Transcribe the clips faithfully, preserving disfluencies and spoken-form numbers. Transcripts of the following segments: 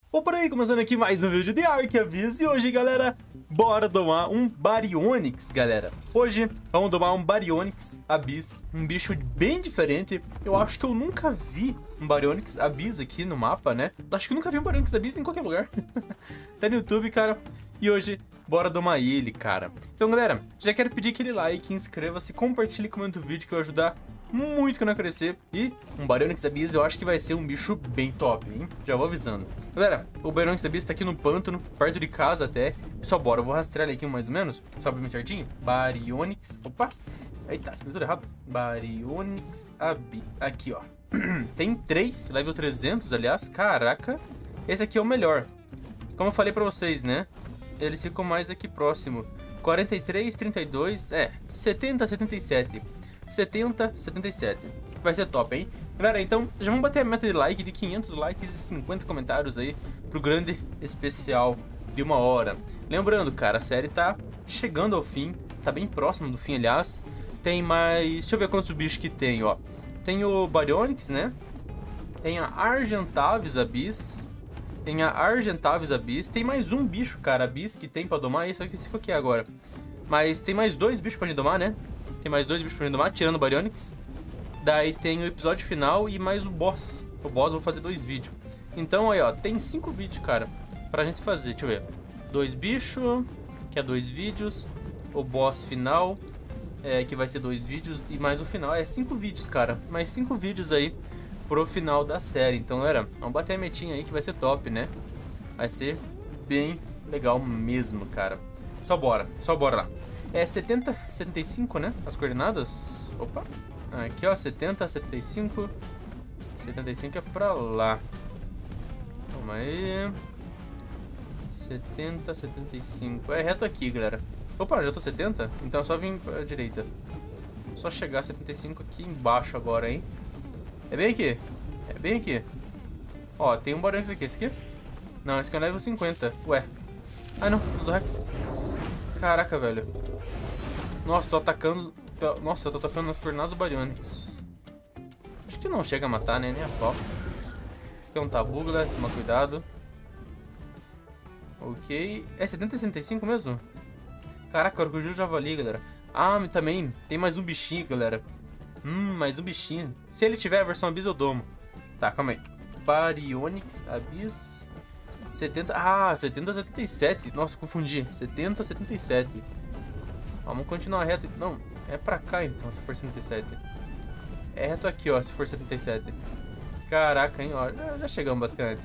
Opa aí, começando aqui mais um vídeo de Ark Abyss. E hoje, galera, bora domar um Baryonyx, galera. Hoje, vamos domar um Baryonyx Abyss, um bicho bem diferente. Eu acho que eu nunca vi um Baryonyx Abyss aqui no mapa, né? Acho que eu nunca vi um Baryonyx Abyss em qualquer lugar. Tá no YouTube, cara. E hoje, bora domar ele, cara. Então, galera, já quero pedir aquele like, inscreva-se, compartilhe e comente o vídeo que vai ajudar muito que não crescer. E um Baryonyx Abyss eu acho que vai ser um bicho bem top, hein? Já vou avisando. Galera, o Baryonyx Abyss tá aqui no pântano, perto de casa até. Só bora, eu vou rastrear ele aqui mais ou menos. Só pra mim certinho. Baryonyx, opa. Eita, escrevi tudo errado. Baryonyx Abyss. Aqui, ó. Tem três, level trezentos, aliás. Caraca. Esse aqui é o melhor. Como eu falei pra vocês, né? Eles ficam mais aqui próximo. quarenta e três, trinta e dois, é, setenta, setenta e sete. setenta, setenta e sete. Vai ser top, hein? Galera, então já vamos bater a meta de like de quinhentos likes e cinquenta comentários aí pro grande especial de uma hora. Lembrando, cara, a série tá chegando ao fim, tá bem próximo do fim, aliás. Tem mais... Deixa eu ver quantos bichos que tem, ó. Tem o Baryonyx, né? Tem a Argentavis Abyss. Tem a Argentavis Abyss. Tem mais um bicho, cara, Abyss, que tem pra domar. Isso aqui, esse aqui é agora. Mas tem mais dois bichos pra gente domar, né? Tem mais dois bichos pra gente domar, tirando o Baryonyx. Daí tem o episódio final e mais o boss. O boss eu vou fazer dois vídeos. Então aí, ó, tem cinco vídeos, cara, pra gente fazer. Deixa eu ver. Dois bichos, que é dois vídeos. O boss final, é, que vai ser dois vídeos. E mais o final, é cinco vídeos, cara. Mais cinco vídeos aí pro final da série. Então, galera, vamos bater a metinha aí que vai ser top, né? Vai ser bem legal mesmo, cara. Só bora, só bora lá. É setenta, setenta e cinco, né? As coordenadas. Opa. Aqui, ó, setenta, setenta e cinco. setenta e cinco é pra lá. Calma aí. setenta, setenta e cinco. É reto aqui, galera. Opa, já tô setenta? Então é só vir pra direita. Só chegar a setenta e cinco aqui embaixo agora, hein? É bem aqui. É bem aqui. Ó, tem um Baryonyx aqui. Esse aqui? Não, esse aqui é level cinquenta. Ué. Ah, não. Do Rex. Caraca, velho. Nossa, tô atacando... Nossa, eu tô atacando nas coordenadas do Baryonyx. Acho que não chega a matar, né? Nem a pau. Esse aqui é um tabu, galera. Toma cuidado. Ok. É setenta e setenta e cinco mesmo? Caraca, eu o javali, galera. Ah, também tem mais um bichinho, galera. Hum, mais um bichinho. Se ele tiver a versão Abyss, eu domo. Tá, calma aí. Baryonyx Abyss... setenta... Ah, setenta, setenta e sete. Nossa, confundi. setenta, setenta e sete. Vamos continuar reto. Não, é pra cá então, se for setenta e sete. É reto aqui, ó, se for setenta e sete. Caraca, hein, ó. Já, já chegamos, basicamente.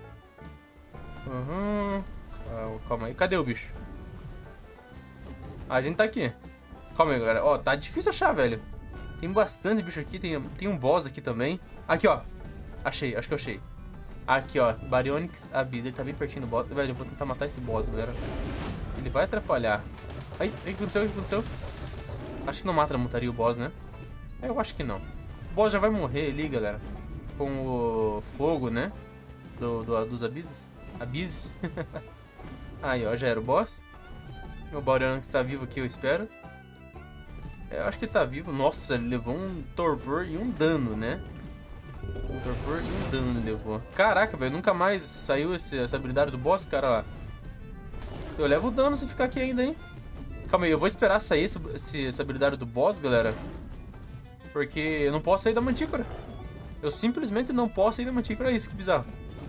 Uhum. Calma aí. Cadê o bicho? A gente tá aqui. Calma aí, galera. Ó, tá difícil achar, velho. Tem bastante bicho aqui. Tem, tem um boss aqui também. Aqui, ó. Achei, acho que eu achei. Aqui, ó, Baryonyx Abyss, ele tá bem pertinho do boss. Velho, eu vou tentar matar esse boss, galera. Ele vai atrapalhar. Ai, o que aconteceu? O que aconteceu? Acho que não mata, mutaria o boss, né? É, eu acho que não. O boss já vai morrer ali, galera. Com o fogo, né? Do, do, dos abisses. Abisses. Aí, ó, já era o boss. O Baryonyx tá vivo aqui, eu espero. É, eu acho que ele tá vivo. Nossa, ele levou um torpor e um dano, né? Um torpor e um dano ele levou. Caraca, velho, nunca mais saiu esse, essa habilidade do boss, cara, lá. Eu levo dano se ficar aqui ainda, hein? Calma aí, eu vou esperar sair esse, esse, essa habilidade do boss, galera. Porque eu não posso sair da mantícora. Eu simplesmente não posso sair da mantícora, é isso, que bizarro.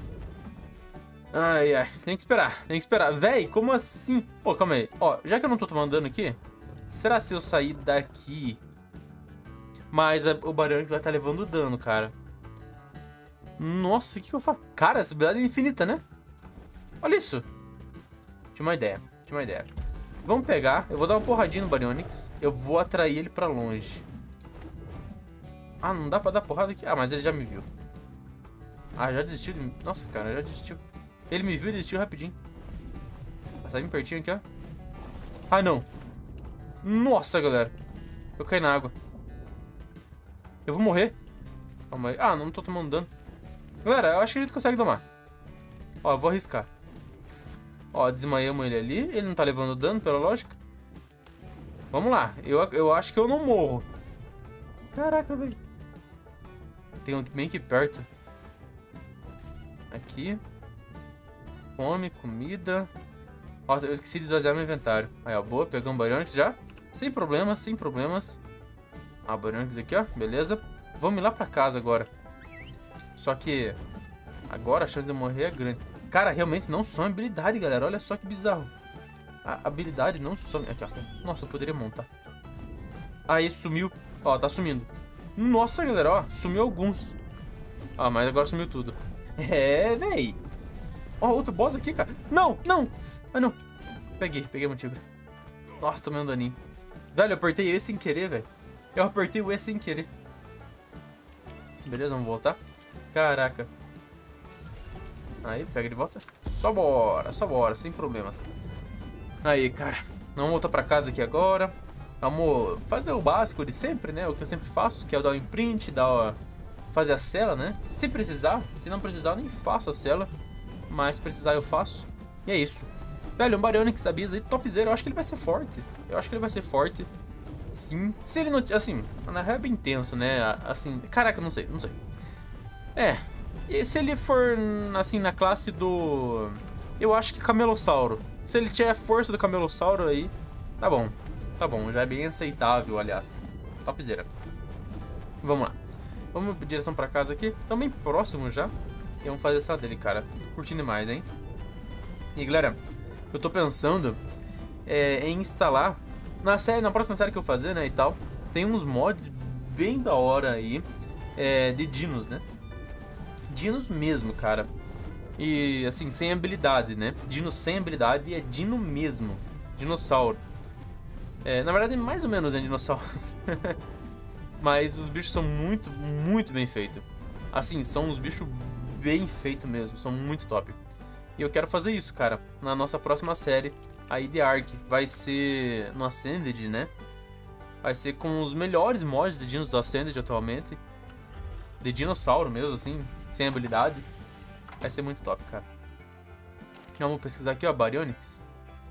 Ai, ai, tem que esperar, tem que esperar. Véi, como assim? Pô, calma aí. Ó, já que eu não tô tomando dano aqui, será se eu sair daqui... Mas a, o Baryonyx vai estar levando dano, cara. Nossa, o que, que eu faço? Cara, essa habilidade é infinita, né? Olha isso. Tinha uma ideia, tinha uma ideia. Vamos pegar, eu vou dar uma porradinha no Baryonyx. Eu vou atrair ele pra longe. Ah, não dá pra dar porrada aqui? Ah, mas ele já me viu. Ah, já desistiu de mim. Nossa, cara, já desistiu. Ele me viu e desistiu rapidinho. Passar bem pertinho aqui, ó. Ah, não. Nossa, galera. Eu caí na água. Eu vou morrer. Calma aí. Ah, não tô tomando dano. Galera, eu acho que a gente consegue domar. Ó, eu vou arriscar. Ó, desmaiamos ele ali. Ele não tá levando dano, pela lógica. Vamos lá. Eu, eu acho que eu não morro. Caraca, velho. Tem um bem aqui perto. Aqui. fome, comida. Nossa, eu esqueci de esvaziar meu inventário. Aí, ó, boa, pegamos um Baryonyx já. Sem problemas, sem problemas. Ah, Baryonyx aqui, ó, beleza. Vamos ir lá pra casa agora. Só que agora a chance de eu morrer é grande. Cara, realmente não some habilidade, galera. Olha só que bizarro. A habilidade não some. Aqui, ó. Nossa, eu poderia montar. Aí, sumiu. Ó, tá sumindo. Nossa, galera, ó. Sumiu alguns. Ah, mas agora sumiu tudo. É, véi. Ó, outro boss aqui, cara. Não, não. Ah, não. Peguei, peguei o tigre. Nossa, tomei um daninho. Velho, eu apertei E sem querer, velho. Eu apertei o E sem querer. Beleza, vamos voltar. Caraca. Aí, pega de volta. Só bora, só bora, sem problemas. Aí, cara. Vamos voltar pra casa aqui agora. Vamos fazer o básico de sempre, né? O que eu sempre faço, que é dar o imprint, dar o... fazer a cela, né? Se precisar. Se não precisar, eu nem faço a cela. Mas se precisar, eu faço. E é isso. Velho, um Baryonyx Abyss aí, topzera. Eu acho que ele vai ser forte. Eu acho que ele vai ser forte. Sim. Se ele não... Assim, na real é bem tenso, né? Assim... Caraca, não sei, não sei. É... E se ele for, assim, na classe do... Eu acho que Camelossauro. Se ele tiver a força do Camelossauro aí, tá bom. Tá bom, já é bem aceitável, aliás. Topzera. Vamos lá. Vamos em direção pra casa aqui. Estamos bem próximo já. E vamos fazer essa dele, cara. Tô curtindo demais, hein? E, galera, eu tô pensando é, em instalar... Na, série, na próxima série que eu fazer, né, e tal, tem uns mods bem da hora aí é, de dinos, né? Dinos mesmo, cara. E, assim, sem habilidade, né? Dino sem habilidade é dino mesmo. Dinossauro. É, na verdade, mais ou menos é dinossauro. Mas os bichos são muito, muito bem feitos. Assim, são uns bichos bem feitos mesmo. São muito top. E eu quero fazer isso, cara, na nossa próxima série aí de Ark. Vai ser no Ascended, né? Vai ser com os melhores mods de dinos do Ascended atualmente. De dinossauro mesmo, assim, sem habilidade. Vai ser muito top, cara. Vamos pesquisar aqui, ó, Baryonyx.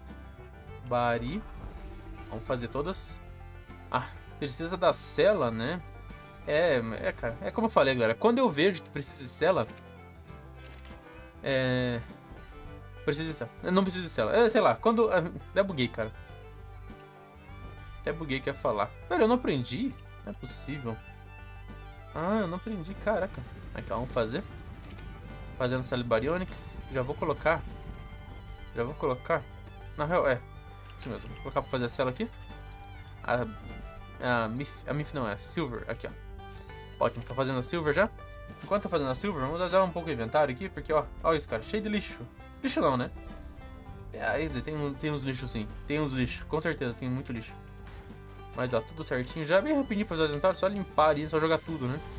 Bari. Vamos fazer todas. Ah, precisa da cela, né? É, é, cara, é como eu falei, galera. Quando eu vejo que precisa de cela... É... Precisa de cela. Não precisa de cela. É, sei lá, quando... Até buguei, cara. Até buguei que ia falar. Velho, eu não aprendi. Não é possível. Ah, eu não aprendi, caraca. Aqui, ó, vamos fazer. Fazendo cela de Baryonyx. Já vou colocar. Já vou colocar. Na real, é. Isso mesmo. Vou colocar pra fazer a cela aqui. A, a, Mif, a Mif não é. A Silver. Aqui, ó. Ótimo. Tá fazendo a Silver já. Enquanto tá fazendo a Silver, vamos usar um pouco o inventário aqui. Porque, ó. Olha isso, cara. Cheio de lixo. Lixo não, né? É, tem, tem uns lixos sim. Tem uns lixos. Com certeza, tem muito lixo. Mas, ó, tudo certinho. Já bem rapidinho pra usar o inventário. Só limpar ali. Só jogar tudo, né?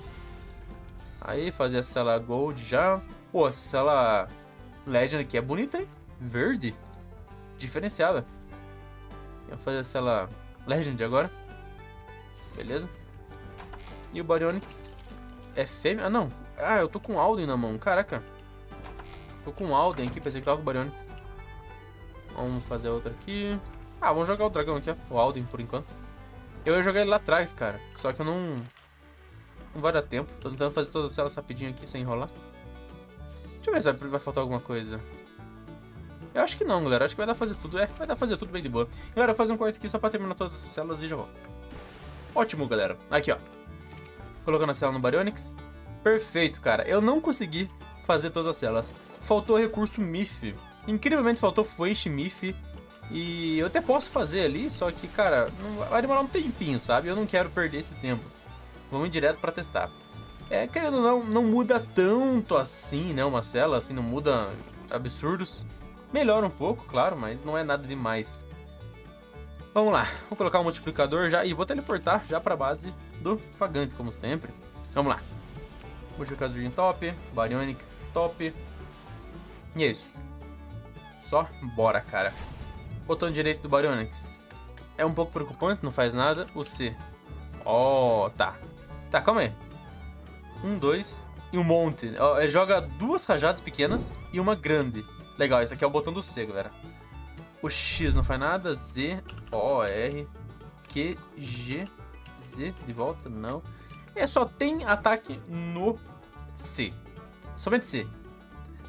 Aí, fazer a cela Gold já. Pô, essa cela Legend aqui é bonita, hein? Verde. Diferenciada. Vou fazer a cela Legend agora. Beleza. E o Baryonyx é fêmea? Ah, não. Ah, eu tô com o Alden na mão. Caraca. Tô com o Alden aqui. Pensei que tava com o Baryonyx. Vamos fazer outra aqui. Ah, vamos jogar o dragão aqui, ó. O Alden, por enquanto. Eu ia jogar ele lá atrás, cara. Só que eu não... Não vai dar tempo. Tô tentando fazer todas as celas rapidinho aqui, sem enrolar. Deixa eu ver se vai faltar alguma coisa. Eu acho que não, galera. Acho que vai dar pra fazer tudo. É, vai dar pra fazer tudo bem de boa. Galera, eu vou fazer um quarto aqui só pra terminar todas as celas e já volto. Ótimo, galera. Aqui, ó. Colocando a cela no Baryonyx. Perfeito, cara. Eu não consegui fazer todas as celas. Faltou o recurso M I F. Incrivelmente faltou Fluency M I F. E eu até posso fazer ali, só que, cara, não vai demorar um tempinho, sabe? Eu não quero perder esse tempo. Vamos ir direto pra testar. É, querendo ou não, não muda tanto assim, né? Uma cela, assim, não muda absurdos. Melhora um pouco, claro, mas não é nada demais. Vamos lá, vou colocar o multiplicador já e vou teleportar já pra base do Vagante, como sempre. Vamos lá. Multiplicador em top, Baryonyx top. E é isso. Só bora, cara. Botão direito do Baryonyx. É um pouco preocupante, não faz nada. O C. Ó, oh, tá. Tá, calma aí. Um, dois e um monte. Oh, ele joga duas rajadas pequenas e uma grande. Legal, esse aqui é o botão do C, galera. O X não faz nada. Z, O, R, Q, G, Z. De volta, não. É, só tem ataque no C. Somente C.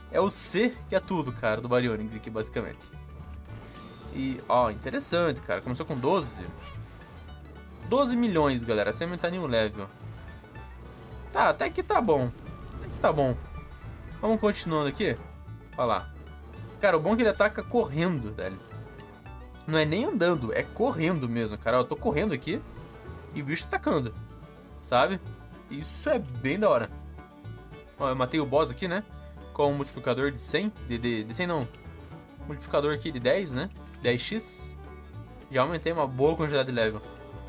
É o C que é tudo, cara, do Baryonyx aqui, basicamente. E, ó, interessante, cara. Começou com doze. doze milhões, galera, sem aumentar nenhum level. Tá, até que tá bom. Até que tá bom. Vamos continuando aqui. Olha lá. Cara, o bom é que ele ataca correndo, velho. Não é nem andando, é correndo mesmo, cara. Eu tô correndo aqui e o bicho tá atacando, sabe? Isso é bem da hora. Ó, eu matei o boss aqui, né? Com um multiplicador de cem. De, de, de cem não. Multiplicador aqui de dez, né? dez x. Já aumentei uma boa quantidade de level.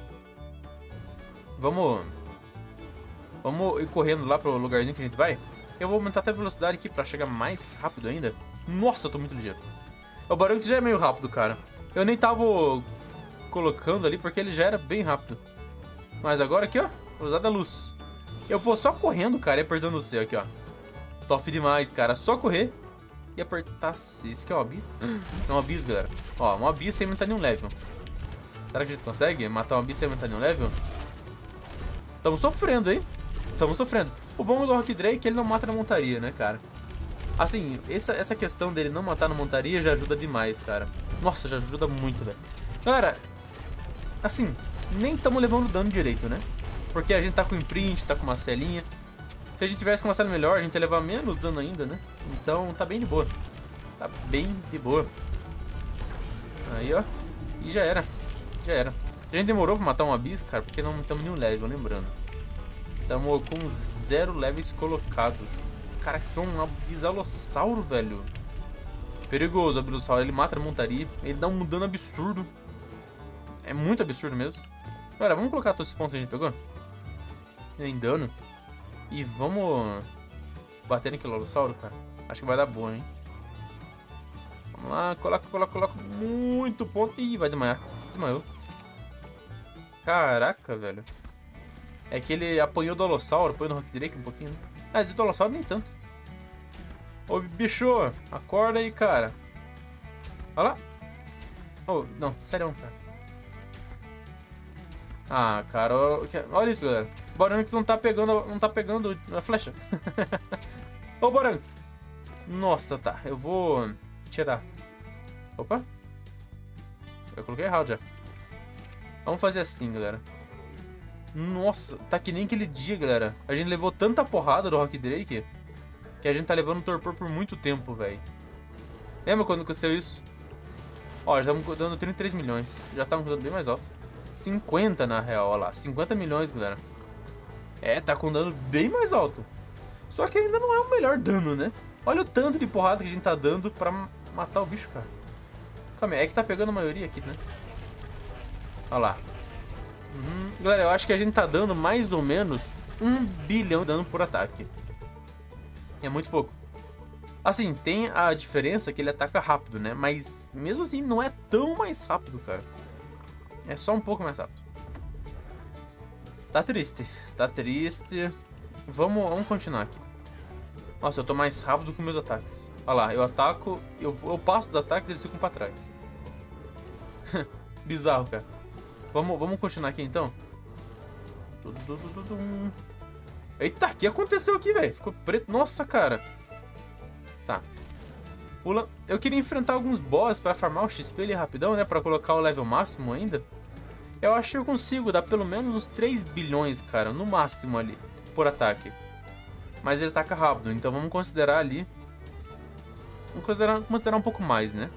Vamos... Vamos ir correndo lá pro lugarzinho que a gente vai. Eu vou aumentar até a velocidade aqui pra chegar mais rápido ainda. Nossa, eu tô muito ligeiro. O Baryonyx já é meio rápido, cara. Eu nem tava colocando ali porque ele já era bem rápido. Mas agora aqui, ó. Vou usar da luz. Eu vou só correndo, cara, e apertando o C aqui, ó. Top demais, cara. Só correr e apertar C. Esse aqui é um Abyss? É um Abyss, galera. Ó, um Abyss sem aumentar nenhum level. Será que a gente consegue matar um Abyss sem aumentar nenhum level? Tamo sofrendo, hein? Tamo sofrendo. O bom do Rock Drake é que ele não mata na montaria, né, cara? Assim, essa, essa questão dele não matar na montaria já ajuda demais, cara. Nossa, já ajuda muito, velho. Galera, assim, nem estamos levando dano direito, né? Porque a gente tá com imprint, tá com uma celinha. Se a gente tivesse com uma cela melhor, a gente ia levar menos dano ainda, né? Então tá bem de boa. Tá bem de boa. Aí, ó. E já era. Já era. A gente demorou pra matar um Abyss, cara, porque não temos nenhum level, lembrando. Estamos com zero levels colocados. Caraca, esse é um Abyssalosauro, velho. Perigoso o Abyssalosauro. Ele mata a montaria. Ele dá um dano absurdo. É muito absurdo mesmo. Galera, vamos colocar todos esses pontos que a gente pegou em dano. E vamos bater naquele Lolossauro, cara. Acho que vai dar boa, hein. Vamos lá, coloca, coloca, coloca. Muito ponto. Ih, vai desmaiar. Desmaiou. Caraca, velho. É que ele apanhou o Dolossauro, apanhou no Rock Drake um pouquinho, né? Ah, esse Dolossauro nem tanto. Ô, bicho, acorda aí, cara. Olha lá. Oh, não, sério, cara. Ah, cara, olha isso, galera. O Baryonyx não tá pegando, não tá pegando a flecha. Ô, Baryonyx. Nossa, tá. Eu vou tirar. Opa. Eu coloquei errado já. Vamos fazer assim, galera. Nossa, tá que nem aquele dia, galera. A gente levou tanta porrada do Rock Drake que a gente tá levando torpor por muito tempo, velho. Lembra quando aconteceu isso? Ó, já estamos dando trinta e três milhões. Já estamos dando bem mais alto. cinquenta na real, ó lá. cinquenta milhões, galera. É, tá com dano bem mais alto. Só que ainda não é o melhor dano, né? Olha o tanto de porrada que a gente tá dando pra matar o bicho, cara. Calma aí, é que tá pegando a maioria aqui, né? Olha lá. Uhum. Galera, eu acho que a gente tá dando mais ou menos um bilhão de dano por ataque. É muito pouco. Assim, tem a diferença que ele ataca rápido, né? Mas mesmo assim não é tão mais rápido, cara. É só um pouco mais rápido. Tá triste. Tá triste. Vamos, vamos continuar aqui. Nossa, eu tô mais rápido que meus ataques. Olha lá, eu ataco, eu, eu passo dos ataques e eles ficam pra trás. Bizarro, cara. Vamos, vamos continuar aqui, então? Eita, o que aconteceu aqui, velho? Ficou preto. Nossa, cara. Tá. Pula. Eu queria enfrentar alguns boss pra farmar o X P ali rapidão, né? Pra colocar o level máximo ainda. Eu acho que eu consigo dar pelo menos uns três bilhões, cara. No máximo ali. Por ataque. Mas ele ataca rápido. Então vamos considerar ali. Vamos considerar, considerar um pouco mais, né?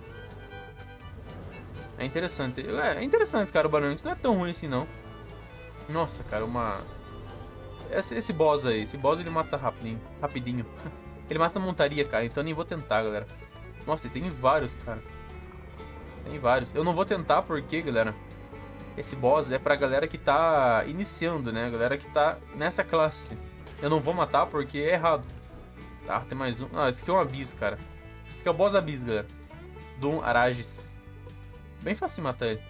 É interessante. É, é interessante, cara, o Baryonyx. Não é tão ruim assim, não. Nossa, cara, uma... Esse, esse boss aí. Esse boss ele mata rapidinho. Rapidinho. Ele mata na montaria, cara. Então eu nem vou tentar, galera. Nossa, tem vários, cara. Tem vários. Eu não vou tentar porque, galera, esse boss é pra galera que tá iniciando, né? Galera que tá nessa classe. Eu não vou matar porque é errado. Tá, tem mais um. Ah, esse aqui é um Abyss, cara. Esse aqui é o boss Abyss, galera. Doom Arages. Bem fácil matar ele.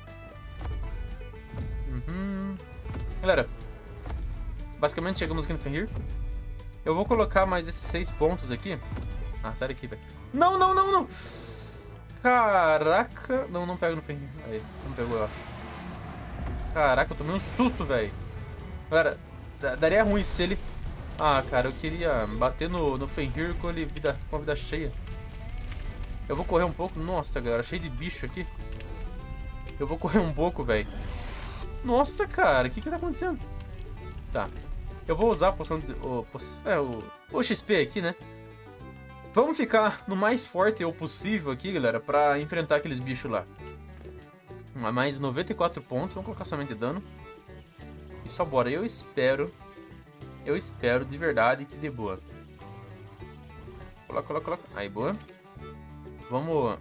Uhum. Galera, basicamente chegamos aqui no Fenrir. Eu vou colocar mais esses seis pontos aqui. Ah, sai daqui, velho. Não, não, não, não. Caraca. Não, não pega no Fenrir. Aí, não pegou, eu acho. Caraca, eu tomei um susto, velho. Galera, daria ruim se ele Ah, cara, eu queria bater no, no Fenrir com ele vida, com a vida cheia. Eu vou correr um pouco. Nossa, galera, cheio de bicho aqui. Eu vou correr um pouco, velho. Nossa, cara, o que que tá acontecendo? Tá. Eu vou usar a poção de, o, é, o, o X P aqui, né? Vamos ficar no mais forte possível aqui, galera, pra enfrentar aqueles bichos lá. Mais noventa e quatro pontos. Vamos colocar somente dano. E só bora. Eu espero... Eu espero de verdade que dê boa. Coloca, coloca, coloca. Aí, boa. Vamos...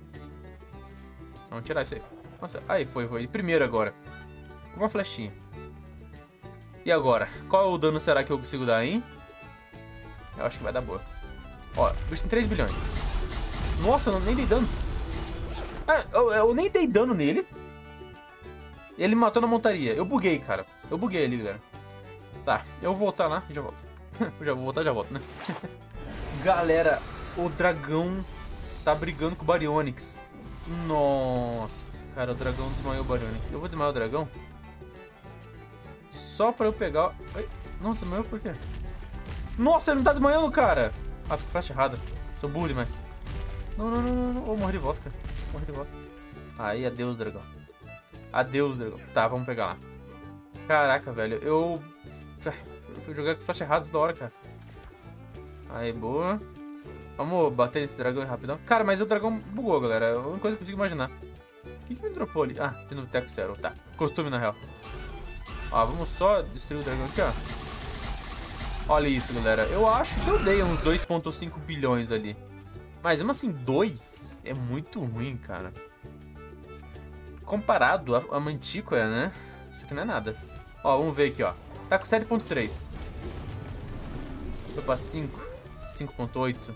Vamos tirar isso aí. Nossa, aí foi, foi. Primeiro agora. Com uma flechinha. E agora? Qual o dano será que eu consigo dar, hein? Eu acho que vai dar boa. Ó, o bicho tem três bilhões. Nossa, eu nem dei dano. Ah, eu, eu nem dei dano nele. E ele me matou na montaria. Eu buguei, cara. Eu buguei ali, galera. Tá, eu vou voltar lá e já volto. Eu já vou voltar e já volto, né? Galera, o dragão tá brigando com o Baryonyx. Nossa, cara, o dragão desmaiou o Baryonyx. Eu vou desmaiar o dragão só pra eu pegar... Ai, não, desmaiou por quê? Nossa, ele não tá desmaiando, cara. Ah, tô com flash errada. Sou burro demais. Não, não, não, não, não. Oh, morri de volta, cara. Morri de volta. Aí, adeus, dragão. Adeus, dragão. Tá, vamos pegar lá. Caraca, velho. Eu... Eu fui jogar com flash errado toda hora, cara. Aí, boa. Vamos bater nesse dragão aí rapidão. Cara, mas o dragão bugou, galera. É a única coisa que eu consigo imaginar. O que que me dropou ali? Ah, de novo Teco Zero. Tá, costume na real. Ó, vamos só destruir o dragão aqui, ó. Olha isso, galera. Eu acho que eu dei uns dois ponto cinco bilhões ali. Mas, mesmo assim, dois é muito ruim, cara. Comparado a, a Mantícora, né? Isso aqui não é nada. Ó, vamos ver aqui, ó. Tá com sete ponto três. Foi pra cinco. cinco ponto oito.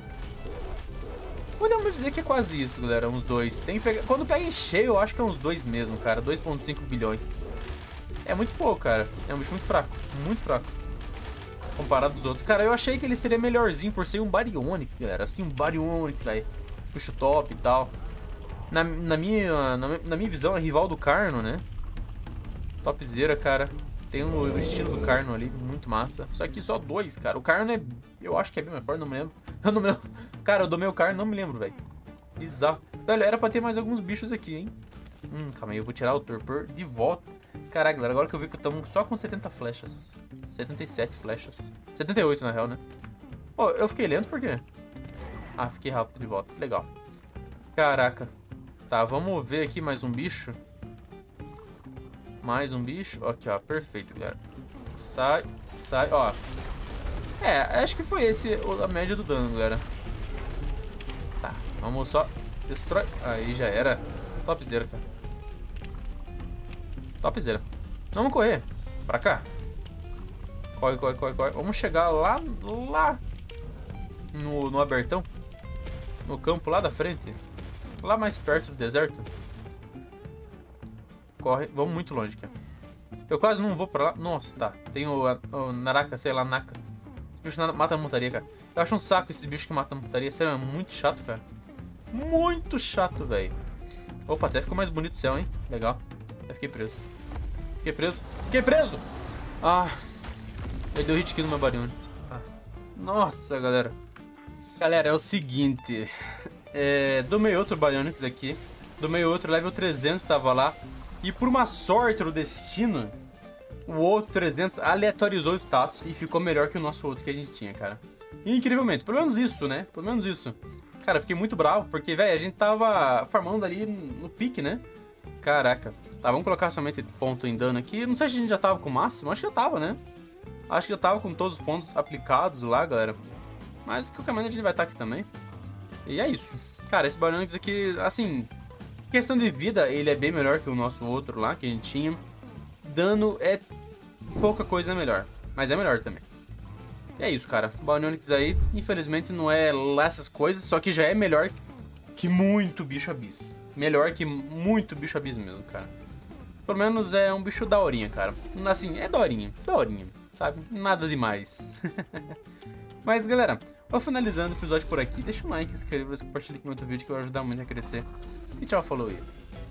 Podemos dizer que é quase isso, galera. Uns dois. Tem que pegar... Quando pega em cheio, eu acho que é uns dois mesmo, cara. dois ponto cinco bilhões. É muito pouco, cara. É um bicho muito fraco. Muito fraco. Comparado dos outros. Cara, eu achei que ele seria melhorzinho por ser um Baryonyx, galera. Assim, um Baryonyx, velho. Bicho top e tal. Na, na, minha, na, na minha visão, é rival do Carno, né? Topzera, cara. Tem o, o estilo do Carno ali, muito massa. Só que só dois, cara. O Carno é... Eu acho que é bem mais forte, não me lembro. Eu não me lembro. Cara, eu domei o Carno, não me lembro, velho. Bizarro. Velho, era pra ter mais alguns bichos aqui, hein? Hum, calma aí, eu vou tirar o Torpor de volta. Caraca, galera, agora que eu vi que estamos só com setenta flechas. setenta e sete flechas. setenta e oito, na real, né? Pô, eu fiquei lento por quê? Ah, fiquei rápido de volta. Legal. Caraca. Tá, vamos ver aqui mais um bicho. Mais um bicho. Aqui, ó. Perfeito, galera. Sai, sai, ó. É, acho que foi esse a média do dano, galera. Tá, vamos só... Destrói. Aí já era. Topzera, cara. Topzera. Vamos correr. Pra cá. Corre, corre, corre, corre. Vamos chegar lá, lá. No, no abertão. No campo lá da frente. Lá mais perto do deserto. Corre. Vamos muito longe aqui. Eu quase não vou pra lá. Nossa, tá. Tem o, o Naraka, sei lá, Naka. Esse bicho mata a montaria, cara. Eu acho um saco esses bichos que matam a montaria. Sério, é muito chato, cara. Muito chato, velho. Opa, até ficou mais bonito o céu, hein? Legal. Até fiquei preso. Fiquei preso. Fiquei preso! Ah. Ele deu hit kill no meu Baryonyx. Ah. Nossa, galera. Galera, é o seguinte. É, domei outro Baryonyx aqui. Domei outro, level trezentos tava lá. E por uma sorte do destino, o outro trezentos aleatorizou o status e ficou melhor que o nosso outro que a gente tinha, cara. Incrivelmente. Pelo menos isso, né? Pelo menos isso. Cara, eu fiquei muito bravo, porque, velho, a gente tava farmando ali no pique, né? Caraca. Tá, vamos colocar somente ponto em dano aqui. Não sei se a gente já tava com o máximo. Acho que já tava, né? Acho que já tava com todos os pontos aplicados lá, galera. Mas, de qualquer maneira, a gente vai estar aqui também. E é isso. Cara, esse Baryonyx aqui, assim... Questão de vida, ele é bem melhor que o nosso outro lá, que a gente tinha. Dano é pouca coisa melhor. Mas é melhor também. E é isso, cara. O Baryonyx aí, infelizmente, não é lá essas coisas, só que já é melhor que muito bicho abis. Melhor que muito bicho abis mesmo, cara. Pelo menos é um bicho daorinha, cara. Assim, é daorinha, daorinha, sabe? Nada demais. Mas, galera, vou finalizando o episódio por aqui. Deixa um like, inscreva-se, compartilha aqui no outro vídeo que vai ajudar muito a crescer. E tchau, falou aí.